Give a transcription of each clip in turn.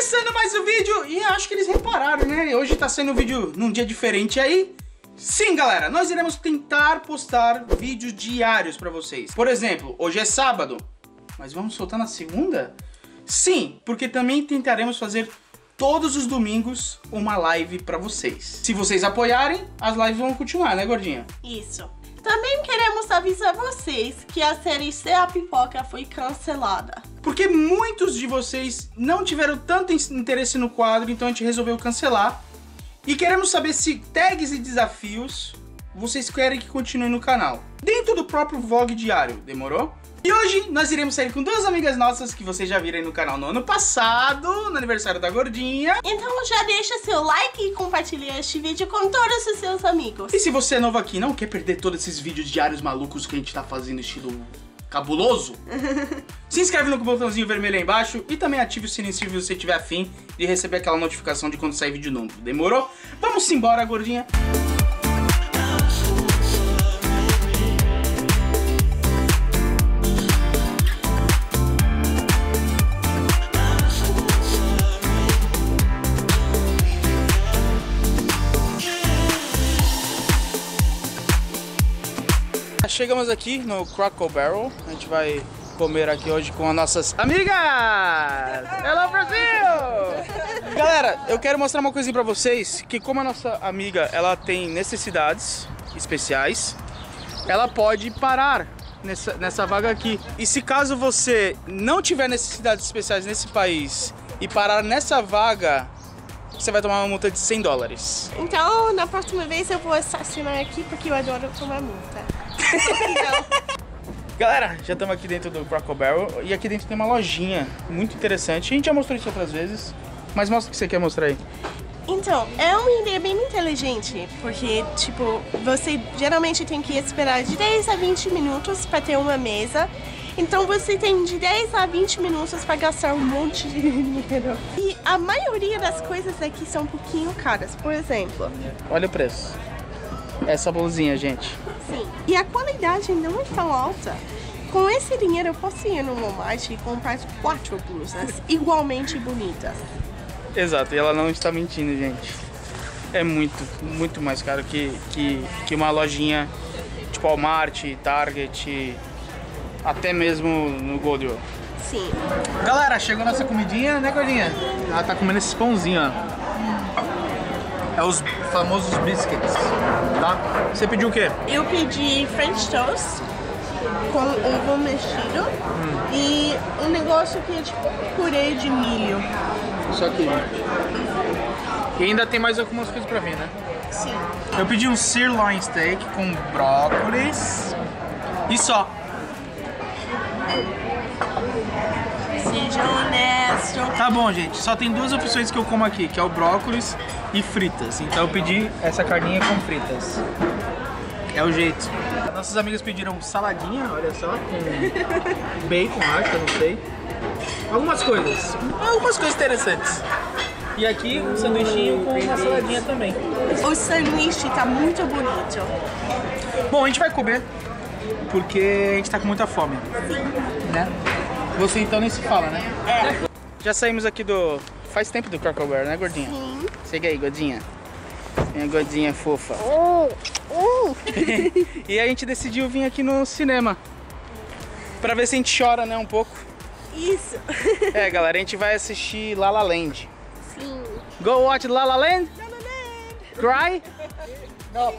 Começando mais um vídeo, e acho que eles repararam, né? Hoje tá sendo um vídeo num dia diferente aí. Sim, galera, nós iremos tentar postar vídeos diários pra vocês. Por exemplo, hoje é sábado, mas vamos soltar na segunda? Sim, porque também tentaremos fazer todos os domingos uma live pra vocês. Se vocês apoiarem, as lives vão continuar, né, gordinha? Isso. Também queremos avisar vocês que a série Se a Pipoca foi cancelada. Porque muitos de vocês não tiveram tanto interesse no quadro, então a gente resolveu cancelar. E queremos saber se tags e desafios vocês querem que continue no canal, dentro do próprio vlog diário, demorou? E hoje nós iremos sair com duas amigas nossas que vocês já viram aí no canal no ano passado, no aniversário da gordinha. Então já deixa seu like e compartilha este vídeo com todos os seus amigos. E se você é novo aqui e não quer perder todos esses vídeos diários malucos que a gente tá fazendo estilo cabuloso, se inscreve no botãozinho vermelho aí embaixo e também ative o sininho se você tiver afim de receber aquela notificação de quando sair vídeo novo, demorou? Vamos embora, gordinha! Chegamos aqui no Cracker Barrel, a gente vai comer aqui hoje com as nossas amigas! Hello, Brasil! Galera, eu quero mostrar uma coisinha pra vocês, que como a nossa amiga, ela tem necessidades especiais, ela pode parar nessa vaga aqui. E se caso você não tiver necessidades especiais nesse país e parar nessa vaga, você vai tomar uma multa de $100. Então, na próxima vez eu vou estacionar aqui porque eu adoro tomar multa. Galera, já estamos aqui dentro do Cracker Barrel e aqui dentro tem uma lojinha muito interessante. A gente já mostrou isso outras vezes, mas mostra o que você quer mostrar aí. Então, é uma ideia bem inteligente, porque, tipo, você geralmente tem que esperar de 10 a 20 minutos para ter uma mesa. Então você tem de 10 a 20 minutos para gastar um monte de dinheiro. E a maioria das coisas aqui são um pouquinho caras. Por exemplo, olha o preço. Essa blusinha, gente. Sim. E a qualidade não é tão alta. Com esse dinheiro eu posso ir no Walmart e comprar 4 blusas igualmente bonitas. Exato, e ela não está mentindo, gente. É muito mais caro que uma lojinha tipo Walmart, Target, até mesmo no Goodwill. Sim. Galera, chegou nossa comidinha, né, gordinha? Ela tá comendo esses pãozinhos, ó. É os famosos biscuits, tá? Você pediu o quê? Eu pedi French toast com ovo mexido e um negócio que é tipo purê de milho. Isso aqui. E ainda tem mais algumas coisas pra vir, né? Sim. Eu pedi um sirloin steak com brócolis e só. Seja honesto. Tá bom, gente. Só tem duas opções que eu como aqui, que é o brócolis e fritas. Então eu pedi essa carninha com fritas. É o jeito. Nossas amigas pediram saladinha, olha só, com bacon, acho, eu não sei. Algumas coisas interessantes. E aqui um sanduichinho com uma saladinha também. O sanduíche tá muito bonito. Bom, a gente vai comer, porque a gente tá com muita fome. Sim. Né? Você então nem se fala, né? É. Já saímos aqui do... Faz tempo do Cracker Barrel, né, gordinha? Sim. Chega aí, gordinha. Minha gordinha fofa. E a gente decidiu vir aqui no cinema. Pra ver se a gente chora, né, um pouco. Isso. É, galera, a gente vai assistir La La Land. Sim. Go watch La La Land? Cry? No.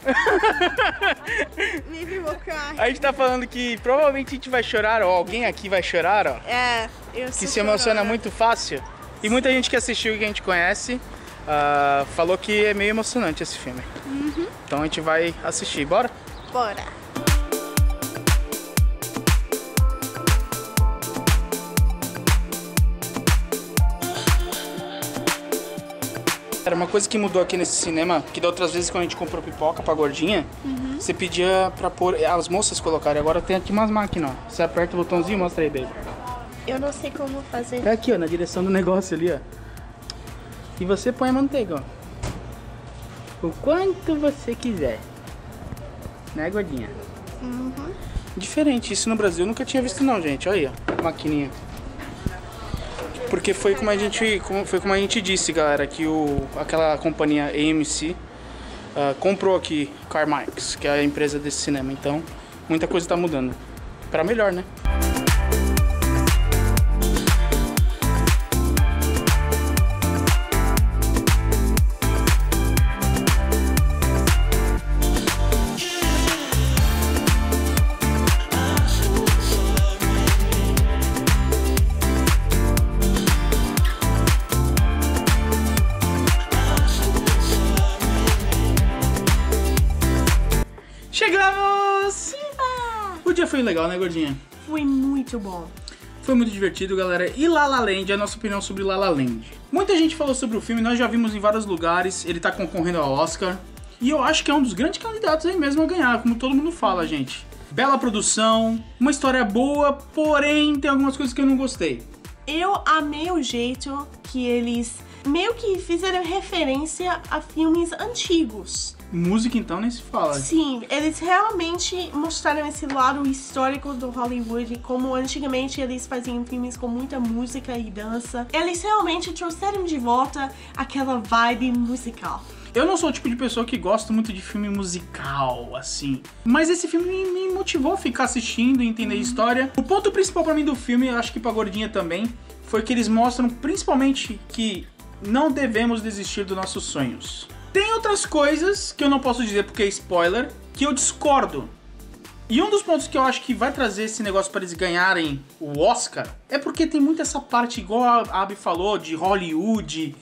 Maybe we'll cry. A gente tá falando que provavelmente a gente vai chorar, ou alguém aqui vai chorar, ó. É, eu sou Que se emociona chorona. muito fácil. E muita gente que assistiu e que a gente conhece falou que é meio emocionante esse filme. Então a gente vai assistir, bora? Bora. Era uma coisa que mudou aqui nesse cinema, que da outras vezes quando a gente comprou pipoca pra gordinha, você pedia pra pôr, as moças colocarem. Agora tem aqui umas máquinas, ó. Você aperta o botãozinho e mostra aí, baby. Eu não sei como fazer. É aqui, ó, na direção do negócio ali, ó. E você põe a manteiga, ó. O quanto você quiser. Né, gordinha? Diferente, isso no Brasil eu nunca tinha visto não, gente. Olha aí, ó, maquininha. Porque foi como a gente disse, galera, que aquela companhia AMC comprou aqui Carmike's, que é a empresa desse cinema. Então, muita coisa tá mudando. Pra melhor, né? Chegamos! Viva! O dia foi legal, né, gordinha? Foi muito bom. Foi muito divertido, galera. E La La Land, a nossa opinião sobre La La Land. Muita gente falou sobre o filme, nós já vimos em vários lugares, ele tá concorrendo ao Oscar. E eu acho que é um dos grandes candidatos aí mesmo a ganhar, como todo mundo fala, gente. Bela produção, uma história boa, porém tem algumas coisas que eu não gostei. Eu amei o jeito que eles meio que fizeram referência a filmes antigos. Música, então, nem se fala. Sim, eles realmente mostraram esse lado histórico do Hollywood, como antigamente eles faziam filmes com muita música e dança. Eles realmente trouxeram de volta aquela vibe musical. Eu não sou o tipo de pessoa que gosta muito de filme musical, assim. Mas esse filme me motivou a ficar assistindo e entender a história. O ponto principal pra mim do filme, eu acho que pra gordinha também, foi que eles mostram principalmente que não devemos desistir dos nossos sonhos. Tem outras coisas que eu não posso dizer porque é spoiler, que eu discordo. E um dos pontos que eu acho que vai trazer esse negócio para eles ganharem o Oscar é porque tem muito essa parte, igual a Abby falou, de Hollywood.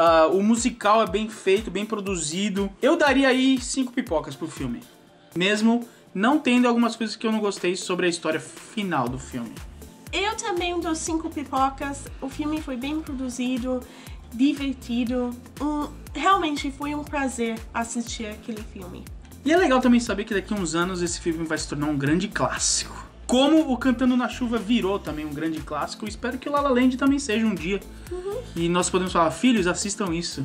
O musical é bem feito, bem produzido. Eu daria aí 5 pipocas pro filme. Mesmo não tendo algumas coisas que eu não gostei sobre a história final do filme. Eu também dou 5 pipocas. O filme foi bem produzido, divertido. Realmente foi um prazer assistir aquele filme. E é legal também saber que daqui a uns anos esse filme vai se tornar um grande clássico. Como o Cantando na Chuva virou também um grande clássico, eu espero que o La La Land também seja um dia. E nós podemos falar, filhos, assistam isso.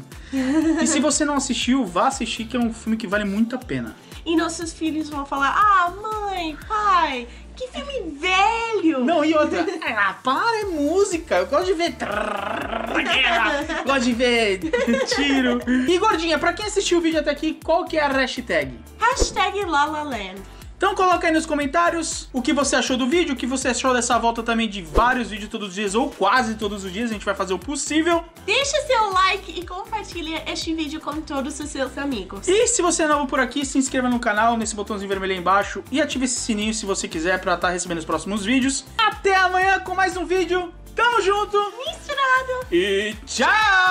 E se você não assistiu, vá assistir, que é um filme que vale muito a pena. E nossos filhos vão falar, mãe, pai, que filme velho! Não, e outra, para, é música, eu gosto de ver gosto de ver tiro. E gordinha, pra quem assistiu o vídeo até aqui, qual que é a hashtag? Hashtag La La Land. Então coloca aí nos comentários o que você achou do vídeo, o que você achou dessa volta também de vários vídeos todos os dias, ou quase todos os dias, a gente vai fazer o possível. Deixa seu like e compartilha este vídeo com todos os seus amigos. E se você é novo por aqui, se inscreva no canal, nesse botãozinho vermelho aí embaixo, e ative esse sininho se você quiser pra estar recebendo os próximos vídeos. Até amanhã com mais um vídeo, tamo junto, Misturado e tchau!